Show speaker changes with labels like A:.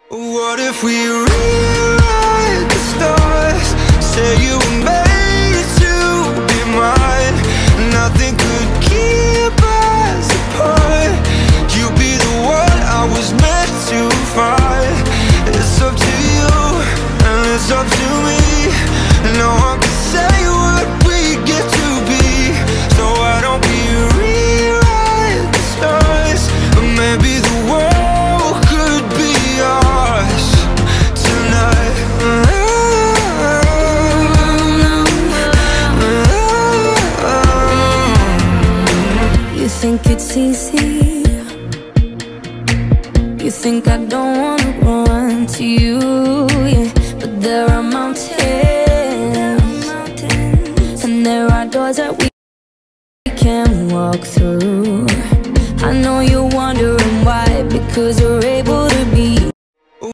A: What if we rewrite the stars? Say you were made to be mine. Nothing could keep us apart. You be the one I was meant to find. It's up to you and it's up to me. No one can say what we get to be. So why don't we rewrite the stars? But maybe the world could be ours tonight.
B: You think it's easy? You think I don't wanna run to you, yeah. But there are mountains, and there are doors that we can walk through. I know you're wondering why, because we're able to be